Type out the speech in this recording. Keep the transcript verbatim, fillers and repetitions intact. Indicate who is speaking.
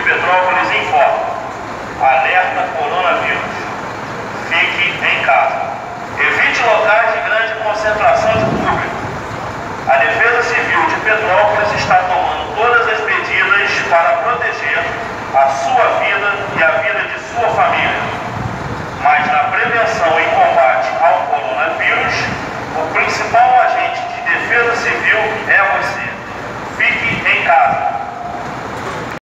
Speaker 1: Petrópolis informa: alerta coronavírus. Fique em casa. Evite locais de grande concentração de público. A Defesa Civil de Petrópolis está tomando todas as medidas para proteger a sua vida e a vida de sua família.